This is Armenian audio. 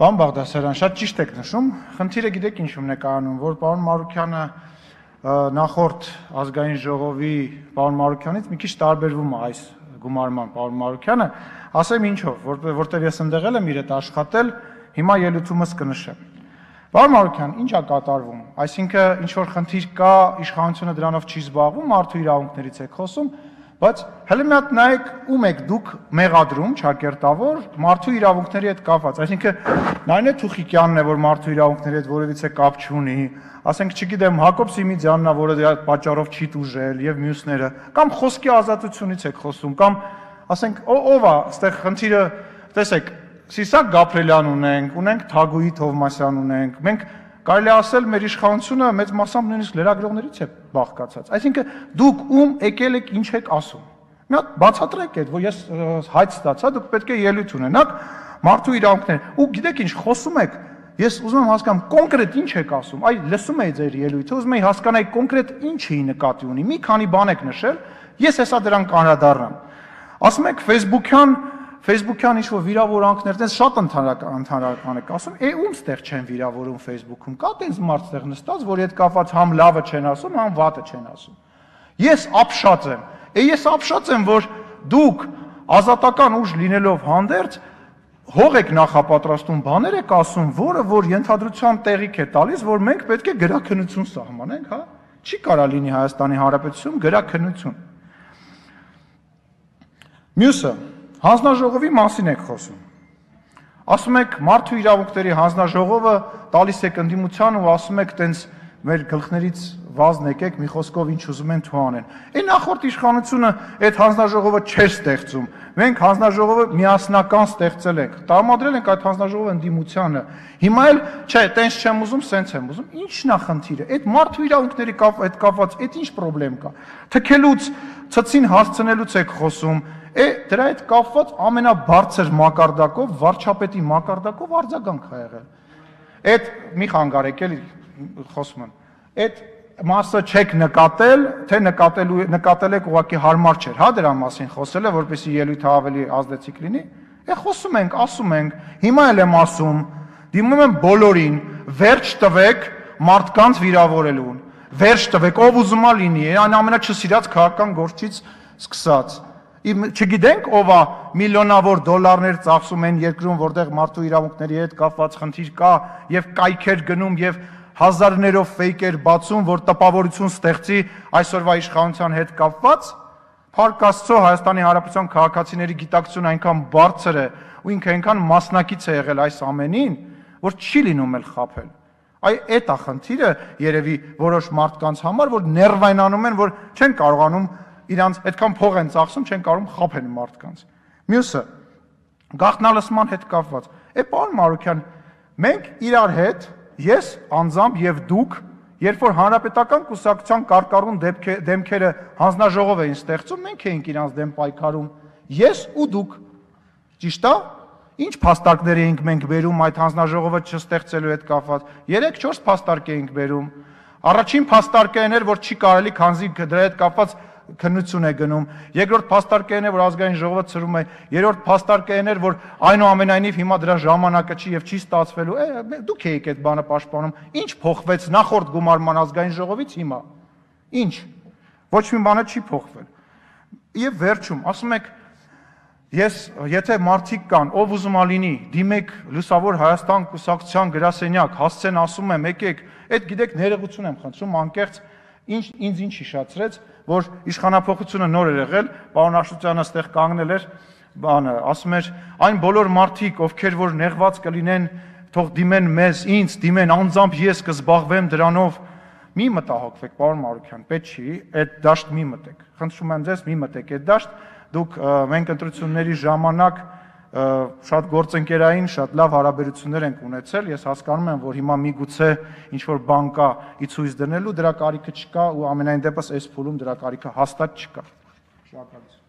Պարոն Բաղդասարյան, շատ ճիշտ եք նշում, խնդիրը գիտեք ինչումն է կայանում, որ պարոն Մարուկյանը նախորդ ազգային ժողովի պարոն Մարուկյանից մի քիչ տարբերվում է այս գումարման պարոն Մարուկյանը, ասեմ ինչով, որտեղ ես ընդեղել եմ իր հետ աշխատել, հիմա ելույթումս կնշեմ։ Պարոն Մարուկյան, ինչ է կատարվում, այսինքն ինչ որ խնդիր կա, իշխանությունը դրանով չի զբաղվում, մարդու իրավունքներից եք խոսում, բայց հələ մի հատ նայեք ում եք դուք մեղադրում, ճակերտավոր, մարդու իրավունքների հետ կապված, այսինքն Նարինե Թուխիկյանն է, որ մարդու իրավունքների հետ որևիցե կապ չունի, ասենք, չգիտեմ, Հակոբ Սիմիձյանն է, որը դրա պատճառով չի տուժել եւ մյուսները, կամ խոսքի ազատությունից եք խոսում, կամ ասենք, ով է, այստեղ խնդիրը, տեսեք, Սիսակ Գաբրելյան ունենք Թագուհի Թովմասյան ունենք, մենք կարելի է ասել մեր իշխանությունը մեծ մասամբ նույնիսկ լրագրողներից է բաղկացած, այսինքն դուք ում եկել եք, ինչ եք ասում, մի հատ բացատրեք այդ, որ ես հայտ ստացա, դուք պետք է ելույթ ունենաք մարդու իրավունքներ, ու գիտեք ինչ, խոսում եք, ես ուզում եմ հասկանամ կոնկրետ ինչ եք ասում, այ լսում էի ձեր ելույթը, ուզում էի հասկանալ կոնկրետ ինչի նկատի ունի, մի քանի բան եք նշել, ես հեսա դրան կանրադառնամ, ասում եք Facebook-յան ինչ-որ վիրավորանքներ, տենց շատ ընդհանրական եք ասում, ում ստեղ չեն վիրավորում Facebook-ում, կա տենց մարդ ստեղ նստած, որ հետ կապված համ լավը չեն ասում, համ վատը չեն ասում։ Ես ապշած եմ, որ դուք ազատական ուժ լինելով հանդերձ, հող եք նախապատրաստում, բաներ եք ասում, որը որ ենթադրության տեղիք է տալիս, որ մենք պետք է գրաքննություն սահմանենք, հա։ Չի կարա լինի Հայաստանի Հանրապետություն գրաքննություն։ Մյուսը Հանձնաժողովի մասին եք խոսում, ասում եք մարդու իրավունքների հանձնաժողովը տալիս եք ընդդիմության ու ասում եք տենց մեր գլխներից վազն եկեք մի խոսքով ինչ ուզում են թող անեն, այն նախորդ իշխանությունը այդ հանձնաժողովը չէր ստեղծում, մենք հանձնաժողովը միասնական ստեղծել ենք, տրամադրել ենք այդ հանձնաժողովը ընդդիմությանը, հիմա էլ չէ, տենց չեմ ուզում, սենց եմ ուզում, ի՞նչն է խնդիրը, այդ մարդու իրավունքների հետ կապված, այդ ինչ պրոբլեմ կա, թքելուց, ցցին հասցնելուց եք խոսում, դրա հետ կապված ամենաբարձր մակարդակով, վարչապետի մակարդակով արձագանք ա եղել։ Այդ մի խանգարեք էլի խոսում եմ։ Այդ մասը չեք նկատել, թե նկատել եք ուղղակի հարմար չէր, հա դրա մասին խոսելը, որպեսզի ելույթը ավելի ազդեցիկ լինի։ Խոսում ենք, ասում ենք, հիմա էլ եմ ասում, դիմում եմ բոլորին, վերջ տվեք մարդկանց վիրավորելուն։ Վերջ տվեք, ով ուզում է լինի, այն ամենաչսիրած քաղաքական գործից սկսած։ Չգիտենք ով է միլիոնավոր դոլարներ ծախսում են երկրում, որտեղ մարդու իրավունքների հետ կապված խնդիր կա եւ կայքեր գնում եւ հազարներով ֆեյքեր բացում, որ տպավորություն ստեղծի այսօրվա իշխանության հետ կապված, փառք Աստծո Հայաստանի Հանրապետության քաղաքացիների գիտակցությունը այնքան բարձր է ու ինքը այնքան մասնակից է եղել այս ամենին, որ չի լինում էլ խաբել։ Այդ է խնդիրը երևի որոշ մարդկանց համար, որ ներվայնանում են, որ չեն կարողանում իրանց այդքան փող են ծախսում, չեն կարող խաբեն մարդկանց։ Մյուսը գաղտնալսման հետ կապված։ Պարոն Մարուկյան, մենք իրար հետ, ես անձամբ եւ դուք, երբ որ հանրապետական կուսակցության կարկառուն դեմքերը հանձնաժողով էին ստեղծում, մենք էինք իրանց դեմ պայքարում, ես ու դուք։ Ճիշտ է։ Ինչ փաստարկներ էինք մենք բերում այդ հանձնաժողովը չստեղծելու հետ կապված։ 3-4 փաստարկ էինք բերում։ Առաջին փաստարկը այն էր, որ չի կարելի, քանզի դրա հետ կապված քննություն է գնում, երկրորդ փաստարկը այն է, որ ազգային ժողովը ծրում է, երրորդ փաստարկը այն էր, որ այնուամենայնիվ հիմա դրա ժամանակը չի եւ չի ստացվելու, դուք եք այդ բանը պաշտպանում, ինչ փոխվեց նախորդ գումարման ազգային ժողովից հիմա, ինչ, ոչ մի բանը չի փոխվել, եւ վերջում, ասում եք, եթե մարդիկ կան, ով ուզում է լինի, դիմեք Լուսավոր Հայաստան կուսակցության գրասենյակ, հասցեն ասում եմ, եկեք, այդ գիտեք ներողություն եմ խնդրում, անկեղծ ինձ ինչ հիշացրեց, որ իշխանափոխությունը նոր էր եղել, պարոն Աշոտյանը ստեղ կանգնել էր, ասում էր, այն բոլոր մարդիկ, ովքեր որ նեղված կլինեն, թող դիմեն մեզ, ինձ, դիմեն անձամբ ես կզբաղվեմ դրանով, մի մտահոգվեք, պարոն Մարուկյան, պետք չի, այդ դաշտ մի մտեք, խնդրում եմ ձեզ մի մտեք այդ դաշտ, դուք մենք ընտրությունների ժամանակ շատ գործընկերային, շատ լավ հարաբերություններ ենք ունեցել, ես հասկանում եմ, որ հիմա միգուցե ինչ-որ բան կա ի ցույց դնելու, դրա կարիքը չկա ու ամենայն դեպս այս փուլում դրա կարիքը հաստատ չկա։ Շնորհակալություն։